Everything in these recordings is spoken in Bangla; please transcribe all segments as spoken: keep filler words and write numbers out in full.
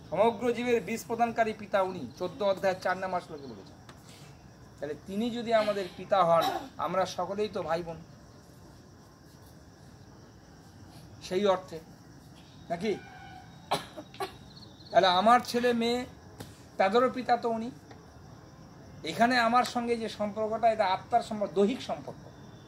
সমগ্র জীবের বীজ প্রদানকারী পিতা উনি, চোদ্দ অধ্যায়ের চার নাম্বার শ্লোকে বলেছেন। তাহলে তিনি যদি আমাদের পিতা হন, আমরা সকলেই তো ভাই বোন সেই অর্থে, নাকি? তাহলে আমার ছেলে মেয়ে তাদেরও পিতা তো উনি। এখানে আমার সঙ্গে যে সম্পর্কটা, এটা আত্মার সম্পর্ক, দৈহিক সম্পর্ক,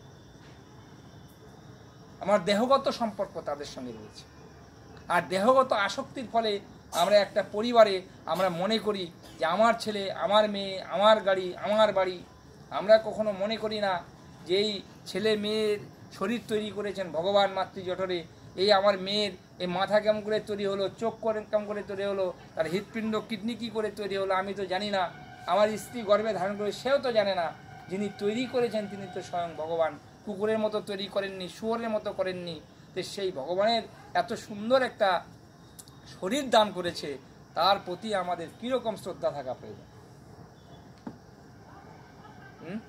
আমার দেহগত সম্পর্ক তাদের সঙ্গে রয়েছে। আর দেহগত আসক্তির ফলে আমরা একটা পরিবারে আমরা মনে করি যে আমার ছেলে, আমার মেয়ে, আমার গাড়ি, আমার বাড়ি। আমরা কখনো মনে করি না যে এই ছেলে মেয়ের শরীর তৈরি করেছেন ভগবান মাতৃজঠরে। এই আমার মেয়ের এই মাথা কেমন করে তৈরি হলো, চোখ করে কেমন করে তৈরি হলো, তার হৃৎপিণ্ড কিডনি কী করে তৈরি হলো, আমি তো জানি না। আমার স্ত্রী গর্ভে ধারণ করে, সেও তো জানে না। যিনি তৈরি করেছেন তিনি তো স্বয়ং ভগবান। কুকুরের মতো তৈরি করেননি, শুয়োরের মতো করেননি। তো সেই ভগবানের এত সুন্দর একটা শরীর দান করেছে, তার প্রতি আমাদের কীরকম শ্রদ্ধা থাকা প্রয়োজন। হুম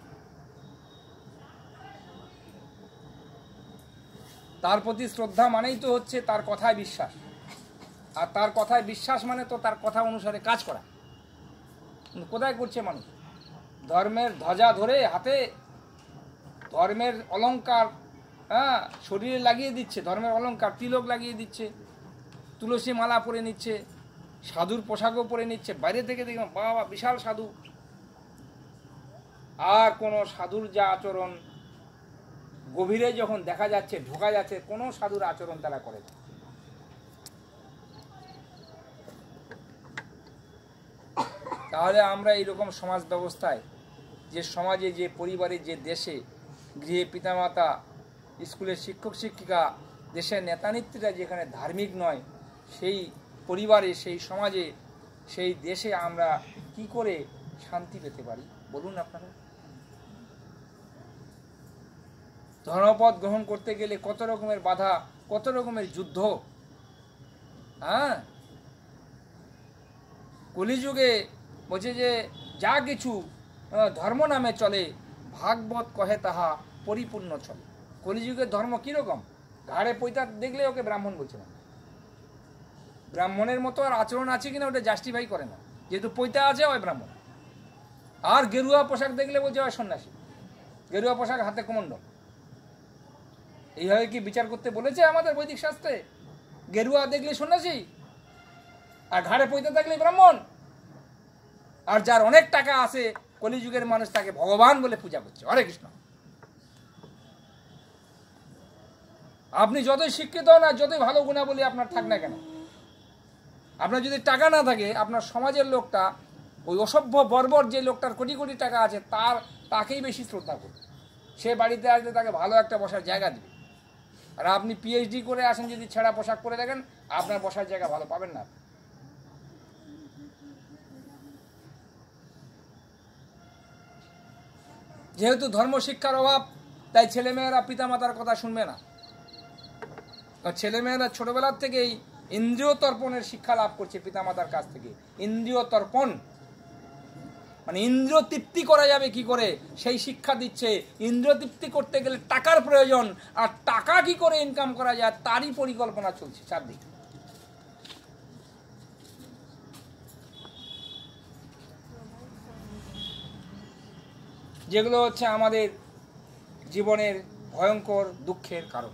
তার প্রতি শ্রদ্ধা মানেই তো হচ্ছে তার কথায় বিশ্বাস। আর তার কথায় বিশ্বাস মানে তো তার কথা অনুসারে কাজ করা। কোথায় করছে মানুষ? ধর্মের ধ্বজা ধরে হাতে, ধর্মের অলংকার হ্যাঁ শরীরে লাগিয়ে দিচ্ছে, ধর্মের অলংকার তিলক লাগিয়ে দিচ্ছে, তুলসী মালা পরে নিচ্ছে, সাধুর পোশাকও পরে নিচ্ছে। বাইরে থেকে দেখলাম বাবা বিশাল সাধু। আর কোনো সাধুর যা আচরণ, গভীরে যখন দেখা যাচ্ছে, ঢোকা যাচ্ছে, কোনো সাধুর আচরণ তারা করে না। তাহলে আমরা এইরকম সমাজ ব্যবস্থায়, যে সমাজে, যে পরিবারে, যে দেশে, গৃহে পিতামাতা, স্কুলের শিক্ষক শিক্ষিকা, দেশের নেতানেত্রীরা যেখানে ধার্মিক নয়, সেই পরিবারে, সেই সমাজে, সেই দেশে আমরা কি করে শান্তি পেতে পারি বলুন আপনারা? ধর্মপদ গ্রহণ করতে গেলে কত রকমের বাধা, কত রকমের যুদ্ধ। হ্যাঁ কলিযুগে বলছে যে যা কিছু ধর্ম নামে চলে, ভাগবত কহে তাহা পরিপূর্ণ চলে। কলিযুগের ধর্ম কিরকম? ঘাড়ে পৈতা দেখলে ওকে ব্রাহ্মণ বলছে না। ব্রাহ্মণের মতো আর আচরণ আছে কিনা ওটা জাস্টিফাই করে না, যেহেতু পৈতা আছে ওই ব্রাহ্মণ। আর গেরুয়া পোশাক দেখলে বলছে ওই সন্ন্যাসী, গেরুয়া পোশাক, হাতে কমণ্ডল। এইভাবে কি বিচার করতে বলেছে আমাদের বৈদিক শাস্ত্রে? গেরুয়া দেখলে সন্ন্যাসী, আর ঘাড়ে পৈতা থাকলে ব্রাহ্মণ। আর যার অনেক টাকা আছে, কলিযুগের মানুষ তাকে ভগবান বলে পূজা করছে। হরে কৃষ্ণ। আপনি যতই শিক্ষিত হন আর যতই ভালো গুণাবলী আপনার থাক না কেন, আপনার যদি টাকা না থাকে, আপনার সমাজের লোকটা, ওই অসভ্য বর্বর যে লোকটার কোটি কোটি টাকা আছে, তার তাকেই বেশি শ্রদ্ধা করবে। সে বাড়িতে আসলে তাকে ভালো একটা বসার জায়গা দেবে। আর আপনি পিএইচডি করে আসেন, যদি ছেঁড়া পোশাক পরে দেখেন, আপনার বসার জায়গা ভালো পাবেন না। যেহেতু ধর্ম শিক্ষার অভাব, তাই ছেলেমেয়েরা পিতামাতার কথা শুনবে না। ছেলেমেয়েরা ছোটবেলার থেকেই ইন্দ্রিয় তর্পণের শিক্ষা লাভ করছে পিতামাতার কাছ থেকে। ইন্দ্রিয় তর্পণ মানে ইন্দ্রিয় তৃপ্তি করা যাবে কি করে, সেই শিক্ষা দিচ্ছে। ইন্দ্রিয় তৃপ্তি করতে গেলে টাকার প্রয়োজন, আর টাকা কি করে ইনকাম করা যায় তারই পরিকল্পনা চলছে চারদিকে। যেগুলো হচ্ছে আমাদের জীবনের ভয়ঙ্কর দুঃখের কারণ।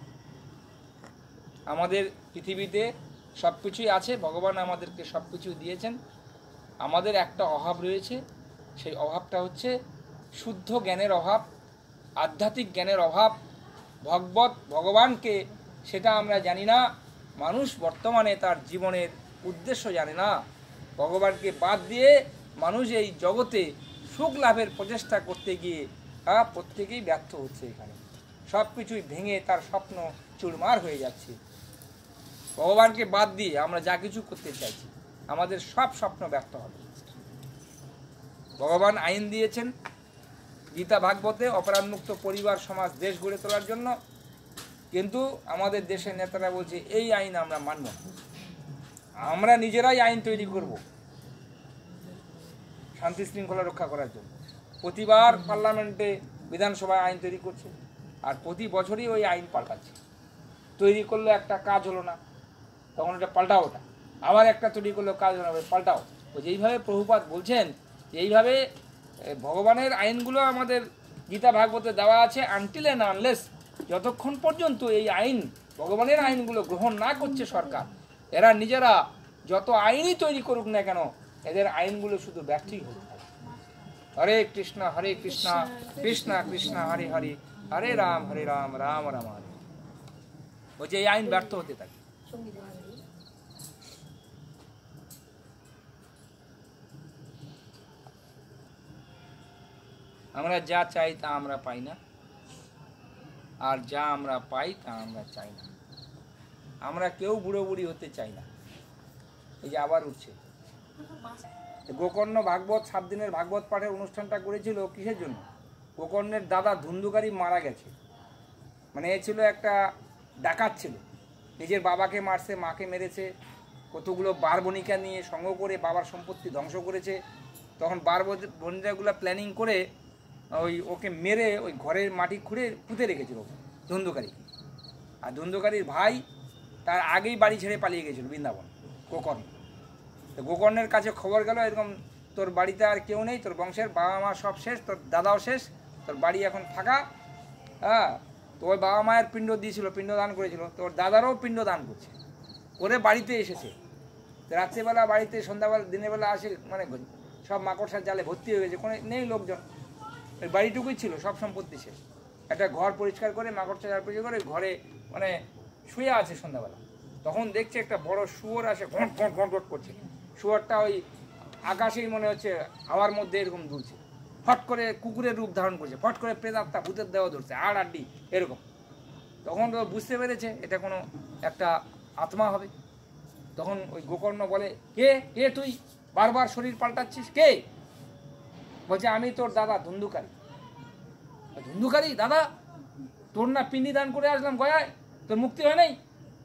আমাদের পৃথিবীতে সব কিছুই আছে, ভগবান আমাদেরকে সব কিছু দিয়েছেন। আমাদের একটা অভাব রয়েছে, সেই অভাবটা হচ্ছে শুদ্ধ জ্ঞানের অভাব, আধ্যাত্মিক জ্ঞানের অভাব। ভগবত ভগবানকে সেটা আমরা জানি না। মানুষ বর্তমানে তার জীবনের উদ্দেশ্য জানে না। ভগবানকে বাদ দিয়ে মানুষ এই জগতে সুখ লাভের প্রচেষ্টা করতে গিয়ে হ্যাঁ প্রত্যেকেই ব্যর্থ হচ্ছে। এখানে সব কিছুই ভেঙে তার স্বপ্ন চুরমার হয়ে যাচ্ছে। ভগবানকে বাদ দিয়ে আমরা যা কিছু করতে চাইছি, আমাদের সব স্বপ্ন ব্যর্থ হবে। ভগবান আইন দিয়েছেন গীতা ভাগবতে, অপরাধমুক্ত পরিবার, সমাজ, দেশ গড়ে তোলার জন্য। কিন্তু আমাদের দেশের নেতারা বলছে এই আইন আমরা মানব না, আমরা নিজেরাই আইন তৈরি করব শান্তি শৃঙ্খলা রক্ষা করার জন্য। প্রতিবার পার্লামেন্টে, বিধানসভায় আইন তৈরি করছে, আর প্রতি বছরই ওই আইন পাল্টাচ্ছে। তৈরি করলে একটা কাজ হলো না, তখন ওটা পাল্টাও ওটা আবার একটা তৈরি করলো, কাজ পাল্টাও। ওই যেইভাবে প্রভুপাদ বলছেন, এইভাবে ভগবানের আইনগুলো আমাদের গীতা ভাগবতে দেওয়া আছে, আনটিল অ্যান্ড আনলেস, যতক্ষণ পর্যন্ত এই আইন ভগবানের আইনগুলো গ্রহণ না করছে সরকার, এরা নিজেরা যত আইনই তৈরি করুক না কেন, এদের আইনগুলো শুধু ব্যর্থই হতে থাকে। হরে কৃষ্ণ হরে কৃষ্ণ কৃষ্ণ কৃষ্ণ হরে হরে, হরে রাম হরে রাম রাম রাম হরে। ওই যে এই আইন ব্যর্থ হতে থাকে। আমরা যা চাই তা আমরা পাই না, আর যা আমরা পাই তা আমরা চাই না। আমরা কেউ বুড়ো বুড়ি হতে চাই না। এই যে আবার উঠছে গোকর্ণ ভাগবত, সাত দিনের ভাগবত পাঠের অনুষ্ঠানটা করেছিল কিসের জন্য? গোকর্ণের দাদা ধুন্ধুকারী মারা গেছে, মানে এ ছিল একটা ডাকাত ছিল, নিজের বাবাকে মারছে, মাকে মেরেছে, কতগুলো বার বণিকা নিয়ে সঙ্গ করে বাবার সম্পত্তি ধ্বংস করেছে। তখন বার বণিকাগুলো প্ল্যানিং করে ওই ওকে মেরে ওই ঘরের মাটি খুঁড়ে পুঁতে রেখেছিল ধুন্ধুকারী। আর ধুন্ধুকারীর ভাই তার আগেই বাড়ি ছেড়ে পালিয়ে গেছিল বৃন্দাবন, গোকর্ণ। তো গোকর্ণের কাছে খবর গেল, এরকম তোর বাড়িতে আর কেউ নেই, তোর বংশের বাবা মা সব শেষ, তোর দাদাও শেষ, তোর বাড়ি এখন ফাঁকা। হ্যাঁ, তো ওই বাবা মায়ের পিণ্ড দিয়েছিল, পিণ্ড দান করেছিল, তোর দাদারও পিণ্ড দান করছে, করে বাড়িতে এসেছে। রাত্রিবেলা বাড়িতে, সন্ধ্যাবেলা দিনের বেলা আসে, মানে সব মাকড়সার জালে ভর্তি হয়ে গেছে, কোনো নেই লোকজন, ওই বাড়িটুকুই ছিল, সব সম্পত্তি শেষ। একটা ঘর পরিষ্কার করে, মাকড়সা জাল পরিষ্কার করে ঘরে মানে শুয়ে আছে সন্ধ্যাবেলা। তখন দেখছে একটা বড় শুয়োর আসে, ঘট ঘট ঘট ঘট করছে। শুয়োরটা ওই আকাশেই মনে হচ্ছে হাওয়ার মধ্যে এরকম দুলছে, ফট করে কুকুরের রূপ ধারণ করছে, ফট করে প্রেতাত্মা ভূতের দেহ ধরছে, আড় আড্ডি এরকম। তখন তো বুঝতে পেরেছে এটা কোনো একটা আত্মা হবে। তখন ওই গোকর্ণ বলে, কে কে তুই বারবার শরীর পাল্টাচ্ছিস, কে? বলছে আমি তোর দাদা ধুন্ধুকারী। ধুন্ধুকারী দাদা, তোর না পিণ্ডি দান করে আসলাম গয়ায়, তোর মুক্তি হয় নাই?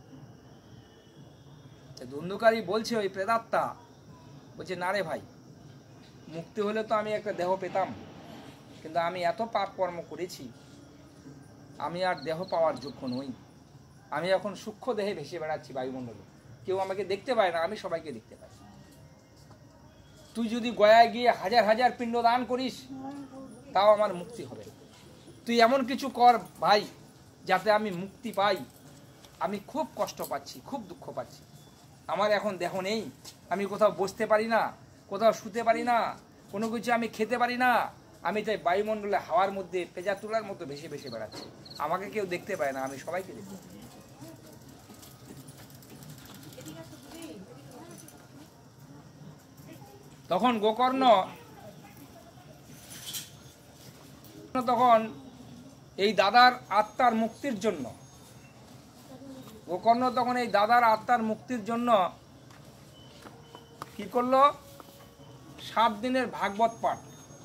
ধুন্ধুকারী বলছে ওই প্রেতাত্মা, বলছে না রে ভাই, মুক্তি হলে তো আমি একটা দেহ পেতাম, কিন্তু আমি এত পাপ কর্ম করেছি, আমি আর দেহ পাওয়ার যোগ্য নই। আমি এখন সূক্ষ্ম দেহে ভেসে বেড়াচ্ছি বায়ুমণ্ডলে, কেউ আমাকে দেখতে পায় না, আমি সবাইকে দেখতে পাই। তুই যদি গয়ায় গিয়ে হাজার হাজার পিণ্ড দান করিস, তাও আমার মুক্তি হবে না। তুই এমন কিছু কর ভাই, যাতে আমি মুক্তি পাই। আমি খুব কষ্ট পাচ্ছি, খুব দুঃখ পাচ্ছি। আমার এখন দেহ নেই, আমি কোথাও বসতে পারি না, কোথাও শুতে পারি না, কোনো কিছু আমি খেতে পারি না। আমি তাই বায়ুমণ্ডলে হাওয়ার মধ্যে পেঁজা তুলার মতো ভেসে ভেসে বেড়াচ্ছি। আমাকে কেউ দেখতে পায় না, আমি সবাইকে দেখতে পাই। তখন গোকর্ণ তখন এই দাদার আত্মার মুক্তির জন্য গোকর্ণ তখন এই দাদার আত্মার মুক্তির জন্য কি করলো? সাত দিনের ভাগবত পাঠ।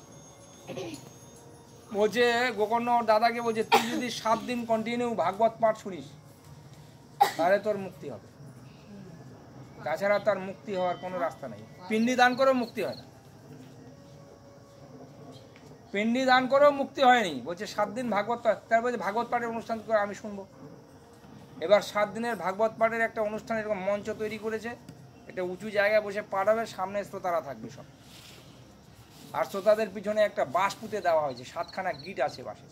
বলছে গোকর্ণ দাদাকে, বলছে তুই যদি সাত দিন কন্টিনিউ ভাগবত পাঠ শুনিস, তাহলে তোর মুক্তি হবে, তাছাড়া তার মুক্তি হওয়ার কোনো রাস্তা নেই। পিণ্ডি দান করেও মুক্তি হয় না, পিণ্ডি দান করেও মুক্তি হয়নি। বলছে সাত দিন ভাগবত পাঠ, তার বলছে ভাগবত পাঠের অনুষ্ঠান করে আমি শুনবো। এবার সাত দিনের ভাগবত পাঠের একটা অনুষ্ঠান এরকম মঞ্চ তৈরি করেছে, একটা উঁচু জায়গায় বসে পাঠ হবে, সামনে শ্রোতারা থাকবে সব, আর শ্রোতাদের পিছনে একটা বাঁশ পুঁতে দেওয়া হয়েছে, সাতখানা গিট আছে বাঁশে।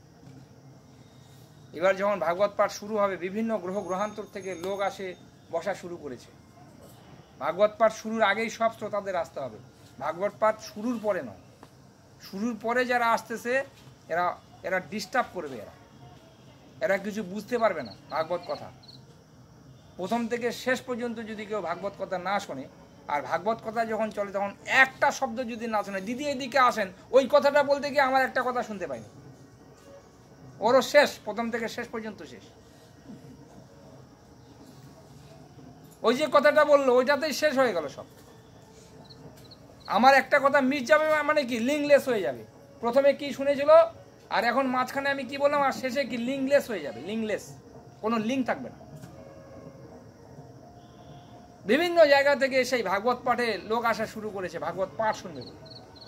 এবার যখন ভাগবত পাঠ শুরু হবে, বিভিন্ন গ্রহ গ্রহান্তর থেকে লোক আসে, বসা শুরু করেছে। ভাগবত পাঠ শুরুর আগেই সব শ্রোতাদের আসতে হবে, ভাগবত পাঠ শুরুর পরে নয়। শুরুর পরে যারা আসতেছে এরা এরা ডিস্টার্ব করবে, এরা এরা কিছু বুঝতে পারবে না ভাগবত কথা। প্রথম থেকে শেষ পর্যন্ত যদি কেউ ভাগবত কথা না শোনে, আর ভাগবত কথা যখন চলে তখন একটা শব্দ যদি না শোনে, দিদি এদিকে আসেন, ওই কথাটা বলতে গিয়ে আমার একটা কথা শুনতে পাইনি, ওরও শেষ, প্রথম থেকে শেষ পর্যন্ত শেষ। ওই যে কথাটা বললো ওইটাতেই শেষ হয়ে গেল সব। আমার একটা কথা মিস যাবে, মানে কি লিঙ্কলেস হয়ে যাবে। প্রথমে কি শুনেছিল, আর এখন মাঝখানে আমি কি বললাম, আর শেষে কি লিঙ্কলেস হয়ে যাবে, লিঙ্কলেস, কোনো লিঙ্ক থাকবে না। বিভিন্ন জায়গা থেকে সেই ভাগবত পাঠে লোক আসা শুরু করেছে, ভাগবত পাঠ শুনবে বলে।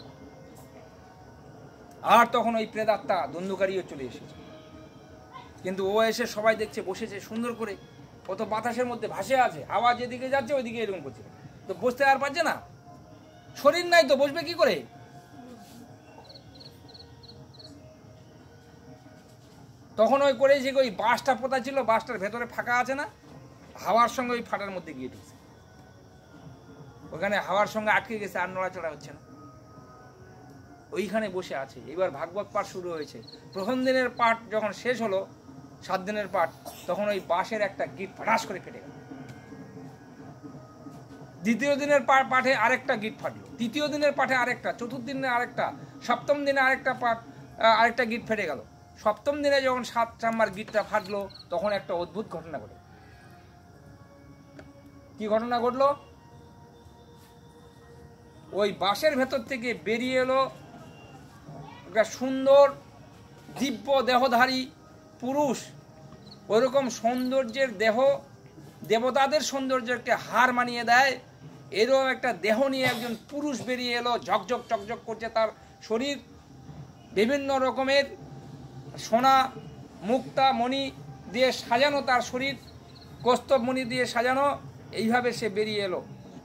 আর তখন ওই প্রেতাত্মা ধুন্ধুকারীও চলে এসেছে, কিন্তু ও এসে সবাই দেখছে বসেছে সুন্দর করে, ও তো বাতাসের মধ্যে ভাসে আছে, হাওয়া যেদিকে যাচ্ছে ওইদিকে এরকম করছে, তো বসতে আর পারছে না, শরীর নাই তো বসবে কি করে? তখন ওই করেছে ওই বাঁশটা পোতা ছিল, বাঁশটার ভেতরে ফাঁকা আছে না, হাওয়ার সঙ্গে ওই ফাটার মধ্যে গিয়ে ঢুকছে, ওখানে হাওয়ার সঙ্গে আটকে গেছে, আর নড়াচড়া হচ্ছে না, ওইখানে বসে আছে। এবার ভাগবত পাঠ শুরু হয়েছে। প্রথম দিনের পাঠ যখন শেষ হলো, সাত দিনের পাঠ, তখন ওই বাঁশের একটা গিট ফাটাস করে ফেটে গেল। দ্বিতীয় দিনের পাঠে আরেকটা গিট ফাটলো, তৃতীয় দিনের পাঠে আরেকটা, চতুর্থ দিনে আরেকটা, সপ্তম দিনে আরেকটা পাঠ, আরেকটা গিট ফেটে গেল। সপ্তম দিনে যখন সাত নাম্বার গিটটা ফাটলো, তখন একটা অদ্ভুত ঘটনা ঘটে। কি ঘটনা ঘটলো? ওই বাঁশের ভেতর থেকে বেরিয়ে এলো একটা সুন্দর দিব্য দেহধারী পুরুষ। ওইরকম সৌন্দর্যের দেহ, দেবতাদের সৌন্দর্যকে হার মানিয়ে দেয়, এরকম একটা দেহ নিয়ে একজন পুরুষ বেরিয়ে এলো, ঝকঝক চকঝক করছে তার শরীর, বিভিন্ন রকমের সোনা মুক্তা মণি দিয়ে সাজানো তার শরীর, কৌস্তব মণি দিয়ে সাজানো, এইভাবে সে বেরিয়ে এলো।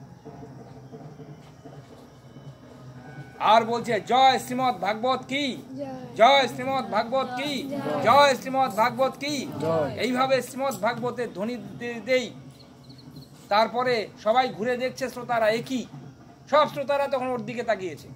আর বলছে জয় শ্রীমৎ ভাগবত কি, জয় শ্রীমৎ ভাগবত কি, জয় শ্রীমৎ ভাগবত কি, এইভাবে শ্রীমৎ ভাগবতের ধ্বনি দেই। তারপরে সবাই ঘুরে দেখছে শ্রোতারা, একই সব শ্রোতারা তখন ওর দিকে তাকিয়েছে।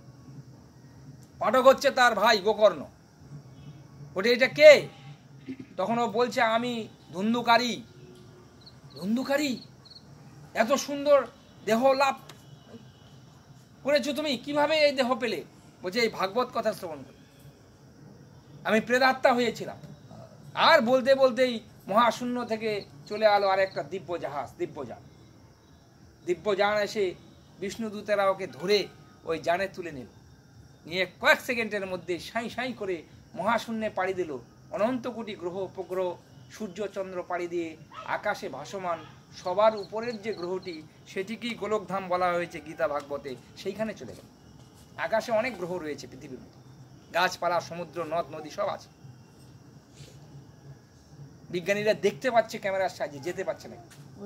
পাঠক হচ্ছে তার ভাই গোকর্ণ। ওটা এটা কে? তখন ও বলছে আমি ধুন্ধুকারী। ধুন্ধুকারী? এত সুন্দর দেহ লাভ করেছো তুমি, কিভাবে এই দেহ পেলে? বলছে এই ভাগবত কথা শ্রবণ করে আমি প্রেতাত্মা হয়েছিলাম। আর বলতে বলতেই মহাশূন্য থেকে চলে আলো আর একটা দিব্য জাহাজ, দিব্যযান। দিব্যযান এসে বিষ্ণুদূতেরা ওকে ধরে ওই যানে তুলে নিল, নিয়ে কয়েক সেকেন্ডের মধ্যে সাঁই সাঁই করে মহাশূন্যে পাড়ি দিল। অনন্ত কোটি গ্রহ উপগ্রহ, সূর্য চন্দ্র পাড়ি দিয়ে আকাশে ভাসমান সবার উপরের যে গ্রহটি, সেটিকেই গোলকধাম বলা হয়েছে গীতা ভাগবতে, সেইখানে চলে গেল। আকাশে অনেক গ্রহ রয়েছে পৃথিবীর মধ্যে, গাছপালা, সমুদ্র, নদ নদী সব আছে। বিজ্ঞানীরা দেখতে পাচ্ছে ক্যামেরার সাহায্যে, যেতে পারছে না।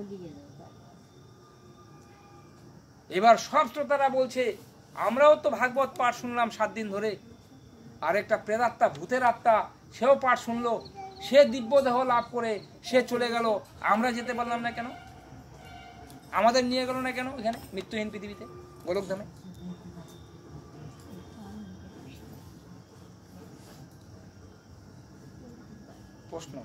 এবার সব শ্রোতারা বলছে আমরাও তো ভাগবত পাঠ শুনলাম সাত দিন ধরে, আর একটা প্রেতাত্মা, ভূতের আত্মা, সেও পাঠ শুনলো, সে দিব্য দেহ লাভ করে সে চলে গেল, আমরা যেতে পারলাম না কেন? আমাদের নিয়ে গেল না কেন এখানে মৃত্যুহীন পৃথিবীতে, গোলকধামে? প্রশ্ন।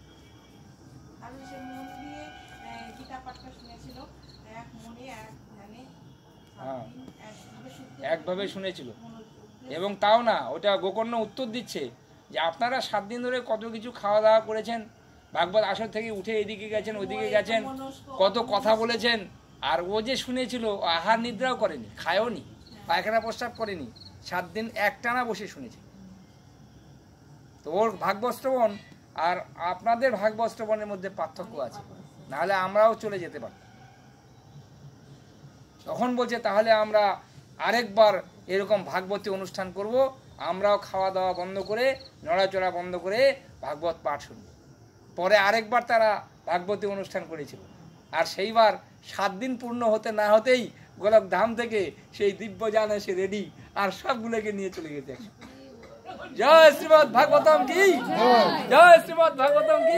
একভাবে শুনেছিল, এবং তাও না, ওটা গোকর্ণ উত্তর দিচ্ছে যে আপনারা সাত দিন ধরে কত কিছু খাওয়া দাওয়া করেছেন, ভাগবত আসর থেকে উঠে এদিকে গেছেন ওইদিকে গেছেন, কত কথা বলেছেন, আর ও যে শুনেছিল আহার নিদ্রাও করেনি, খায়ও নি, পায়খানা প্রস্রাব করেনি, সাত দিন একটানা বসে শুনেছে। তো ওর ভাগবত শ্রবণ আর আপনাদের ভাগবত শ্রবণের মধ্যে পার্থক্য আছে, নাহলে আমরাও চলে যেতে পারতাম। তখন বলছে তাহলে আমরা আরেকবার এরকম ভাগবতী অনুষ্ঠান করব, আমরাও খাওয়া দাওয়া বন্ধ করে, নড়াচড়া বন্ধ করে ভাগবত পাঠ শুনব। পরে আরেকবার তারা ভাগবতী অনুষ্ঠান করেছিল, আর সেইবার সাত দিন পূর্ণ হতে না হতেই গোলকধাম থেকে সেই দিব্যযান এসে রেডি, আর সবগুলোকে নিয়ে চলে গেছে। জয় শ্রীমৎ ভাগবতম কি, জয় শ্রীমৎ ভাগবতম কি।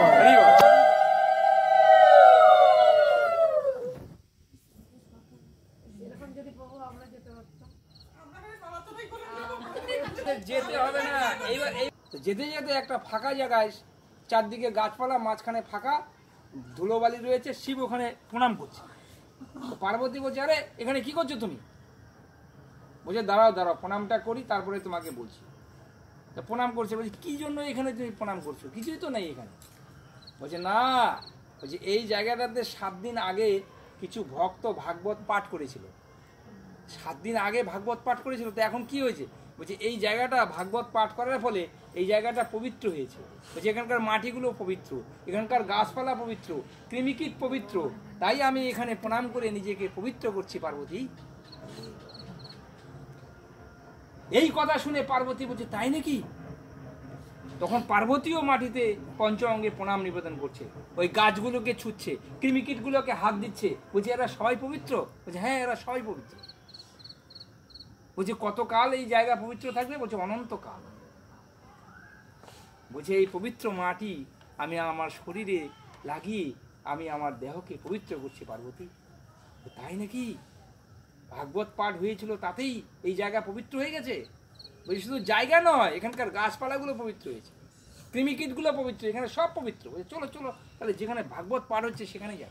যেতে হবে না এইবার। যেতে যেতে একটা ফাঁকা জায়গায়, চারদিকে গাছপালা, মাঝখানে ফাঁকা, ধুলোবালি রয়েছে, শিব ওখানে প্রণাম করছে। পার্বতী বলছে আরে এখানে কি করছো তুমি? বলছে দাঁড়াও দাঁড়াও প্রণামটা করি তারপরে তোমাকে বলছি। তো প্রণাম করছে, বলছে কি জন্য এখানে তুমি প্রণাম করছো? কিছুই তো নেই এখানে। বলছে না, বলছে এই জায়গাটাতে সাত দিন আগে কিছু ভক্ত ভাগবত পাঠ করেছিল, সাত দিন আগে ভাগবত পাঠ করেছিল, তো এখন কি হয়েছে? বলছে এই জায়গাটা ভাগবত পাঠ করার ফলে এই জায়গাটা পবিত্র হয়েছে। বলছে এখানকার মাটিগুলো পবিত্র, এখানকার গাছপালা পবিত্র, কৃমিকীট পবিত্র, তাই আমি এখানে প্রণাম করে নিজেকে পবিত্র করছি পার্বতী। এই কথা শুনে পার্বতী বলছে তাই নাকি? তখন পার্বতীও মাটিতে পঞ্চ অঙ্গে প্রণাম নিবেদন করছে, ওই গাছগুলোকে ছুঁচ্ছে, কৃমিকীটগুলোকে হাত দিচ্ছে, বলছে এরা সবাই পবিত্র, বলছে হ্যাঁ এরা সবাই পবিত্র। বলছে কতকাল এই জায়গা পবিত্র থাকবে? বলছে অনন্তকাল। বলছে এই পবিত্র মাটি আমি আমার শরীরে লাগিয়ে আমি আমার দেহকে পবিত্র করছি পার্বতী। তাই নাকি? ভাগবত পাঠ হয়েছিল তাতেই এই জায়গা পবিত্র হয়ে গেছে? বলছি শুধু জায়গা নয়, এখানকার গাছপালাগুলো পবিত্র হয়েছে, কৃমিকীটগুলো পবিত্র, এখানে সব পবিত্র। বলছে চলো চলো তাহলে যেখানে ভাগবত পাঠ হচ্ছে সেখানে যাই।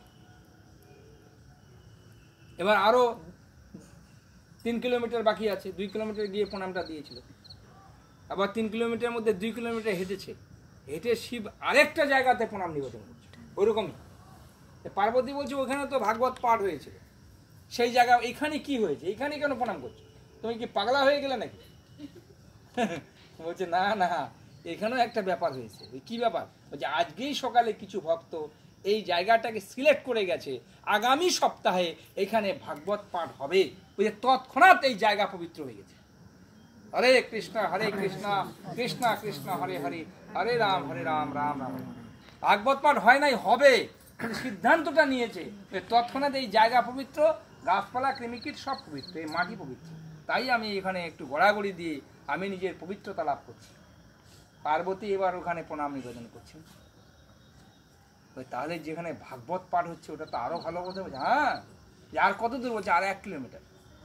এবার আরো তিন কিলোমিটার বাকি আছে, দুই কিলোমিটার গিয়ে প্রণামটা দিয়েছিল। আবার তিন কিলোমিটার মধ্যে দুই কিলোমিটার হেঁটেছে, হেঁটে শিব আরেকটা জায়গাতে প্রণাম নিবেদন করছে ওইরকমই। পার্বতী বলছে ওখানে তো ভাগবত পাঠ হয়েছিল, সেই জায়গা এখানে কি হয়েছে, এখানে কেন প্রণাম করছো? তুমি কি পাগলা হয়ে গেলে নাকি? বলছে না না, এখানেও একটা ব্যাপার হয়েছে। কি ব্যাপার? বলছে আজকেই সকালে কিছু ভক্ত এই জায়গাটাকে সিলেক্ট করে গেছে, আগামী সপ্তাহে এখানে ভাগবত পাঠ হবে। বলছে তৎক্ষণাৎ এই জায়গা পবিত্র হয়ে গেছে। হরে কৃষ্ণ হরে কৃষ্ণ কৃষ্ণ কৃষ্ণ হরে হরে, হরে রাম হরে রাম রাম রাম। ভাগবত পাঠ হয় নাই, হবে, সিদ্ধান্তটা নিয়েছে। তৎক্ষণাৎ এই জায়গা পবিত্র, গাছপালা কৃমিকীট সব পবিত্র, এই মাটি পবিত্র। তাই আমি এখানে একটু গড়াগড়ি দিয়ে আমি নিজের পবিত্রতা লাভ করছি। পার্বতী এবার ওখানে প্রণাম নিবেদন করছেন। তাহলে যেখানে ভাগবত পাঠ হচ্ছে ওটা তো আরো ভালো কথা। বলছে হ্যাঁ, আর কত দূর? বলছে আর এক কিলোমিটার।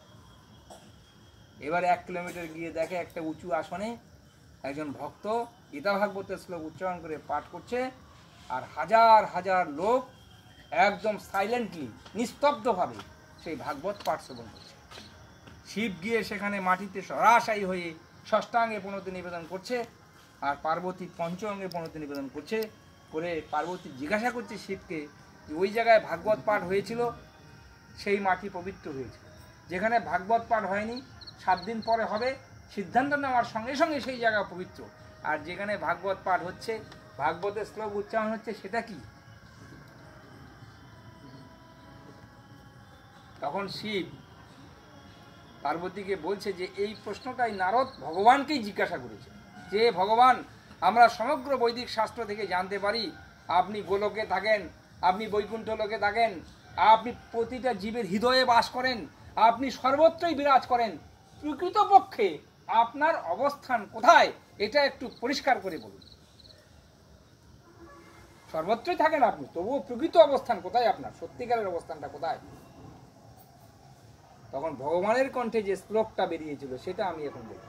এবার এক কিলোমিটার গিয়ে দেখে একটা উঁচু আসনে একজন ভক্ত গীতা ভাগবতের শ্লোক উচ্চারণ করে পাঠ করছে, আর হাজার হাজার লোক একদম সাইলেন্টলি নিস্তব্ধভাবে সেই ভাগবত পাঠ শ্রবণ করছে। শিব গিয়ে সেখানে মাটিতে সরাশায়ী হয়ে ষষ্ঠাঙ্গে প্রণতি নিবেদন করছে, আর পার্বতী পঞ্চ অঙ্গে প্রণতি নিবেদন করছে। করে পার্বতী জিজ্ঞাসা করছে শিবকে যে ওই জায়গায় ভাগবত পাঠ হয়েছিল সেই মাটি পবিত্র হয়েছিল, যেখানে ভাগবত পাঠ হয়নি সাত দিন পরে হবে, সিদ্ধান্ত নেওয়ার সঙ্গে সঙ্গে সেই জায়গা পবিত্র। আর যেখানে ভাগবত পাঠ হচ্ছে, ভাগবতের শ্লোক উচ্চারণ হচ্ছে, সেটা কি? তখন শিব পার্বতীকে বলছে যে এই প্রশ্নটাই নারদ ভগবানকেই জিজ্ঞাসা করেছে, যে ভগবান আমরা সমগ্র বৈদিক শাস্ত্র থেকে জানতে পারি আপনি গোলকে থাকেন, আপনি বৈকুণ্ঠ লোকে থাকেন, আপনি প্রতিটা জীবের হৃদয়ে বাস করেন, আপনি সর্বত্রই বিরাজ করেন, প্রকৃতপক্ষে আপনার অবস্থান কোথায় এটা একটু পরিষ্কার করে বলুন। সর্বত্রই থাকেন আপনি, তবুও প্রকৃত অবস্থান কোথায় আপনার, সত্যিকারের অবস্থানটা কোথায়? তখন ভগবানের কণ্ঠে যে শ্লোকটা বেরিয়েছিল সেটা আমি এখন বলি।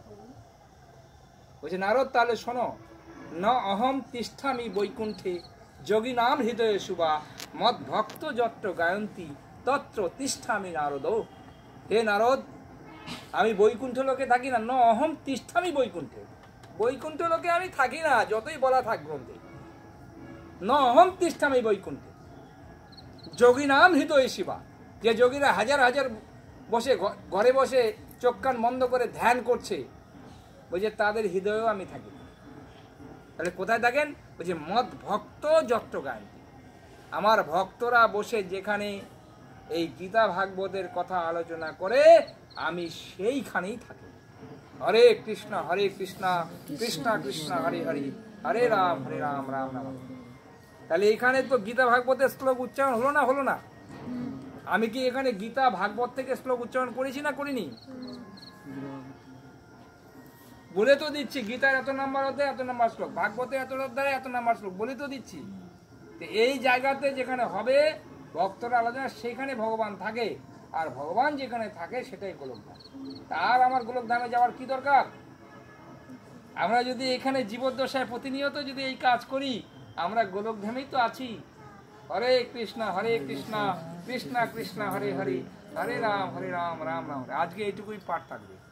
বলছে নারদ তাহলে শোনো, ন অহম তিষ্ঠামি বৈকুণ্ঠে যোগী নাম হৃদয়ে শুভা মদ ভক্ত যত্র গায়ন্তী তত্র তিষ্ঠামি নারদ। হে নারদ, আমি বৈকুণ্ঠ লোকে থাকি না, ন অহম তিষ্ঠামি বৈকুণ্ঠে, বৈকুণ্ঠ লোকে আমি থাকি না, যতই বলা থাক গ্রন্থে, ন অহম তিষ্ঠামি বৈকুণ্ঠে যোগী নাম হৃদয়ে শিবা, যে যোগীরা হাজার হাজার বসে ঘরে বসে চোখ কান বন্ধ করে ধ্যান করছে, বলছে তাদের হৃদয়েও আমি থাকি। তাহলে কোথায় থাকেন? বলছে মদ ভক্ত যত্র গায়ন্তী, আমার ভক্তরা বসে যেখানে এই গীতা ভাগবতের কথা আলোচনা করে আমি সেইখানেই থাকি। হরে কৃষ্ণ হরে কৃষ্ণ কৃষ্ণ কৃষ্ণ হরে হরে, হরে রাম হরে রাম রাম রাম। তাহলে এখানে তো গীতা ভাগবতের শ্লোক উচ্চারণ হলো না? হলো না? আমি কি এখানে গীতা ভাগবত থেকে শ্লোক উচ্চারণ করেছি না করিনি? বলে তো দিচ্ছি গীতার এত নাম্বার অধ্যায় এত নাম্বার শ্লোক, ভাগবতের এত অধ্যায় এত নাম্বার শ্লোক, বলে তো দিচ্ছি। এই জায়গাতে যেখানে হবে ভক্তরা আলোচনা, সেখানে ভগবান থাকে, আর ভগবান যেখানে থাকে সেটাই গোলকধাম। তার আমার গোলকধামে যাওয়ার কি দরকার? আমরা যদি এখানে জীবদ্দশায় প্রতিনিয়ত যদি এই কাজ করি, আমরা গোলকধামেই তো আছি। হরে কৃষ্ণ হরে কৃষ্ণ কৃষ্ণ কৃষ্ণ হরে হরে, হরে রাম হরে রাম রাম রাম। আজকে এইটুকুই পাঠ থাকবে।